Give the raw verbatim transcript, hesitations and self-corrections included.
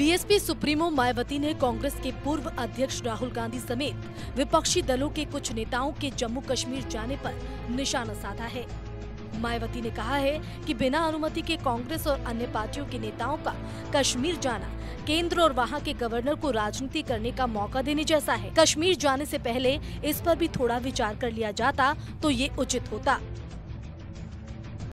BSP supremo Mayawati ने कांग्रेस के पूर्व अध्यक्ष राहुल गांधी समेत विपक्षी दलों के कुछ नेताओं के जम्मू कश्मीर जाने पर निशाना साधा है। मायावती ने कहा है कि बिना अनुमति के कांग्रेस और अन्य पार्टियों के नेताओं का कश्मीर जाना केंद्र और वहां के गवर्नर को राजनीति करने का मौका देने जैसा है। कश्मीर जाने से पहले इस पर भी थोड़ा विचार कर लिया जाता तो ये उचित होता।